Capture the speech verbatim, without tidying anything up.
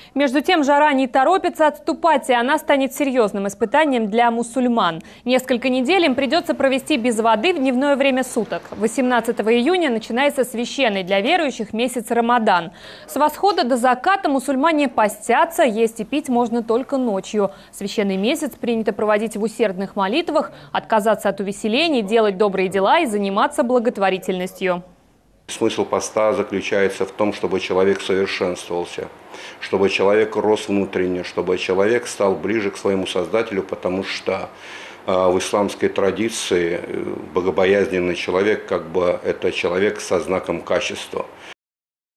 Между тем, жара не торопится отступать, и она станет серьезным испытанием для мусульман. Несколько недель им придется провести без воды в дневное время суток. восемнадцатого июня начинается священный для верующих месяц Рамадан. С восхода до заката мусульмане постятся, есть и пить можно только ночью. Священный месяц принято проводить в усердных молитвах, отказаться от увеселений, делать добрые дела и заниматься благотворительностью. Смысл поста заключается в том, чтобы человек совершенствовался, чтобы человек рос внутренне, чтобы человек стал ближе к своему Создателю, потому что в исламской традиции богобоязненный человек, как бы это человек со знаком качества.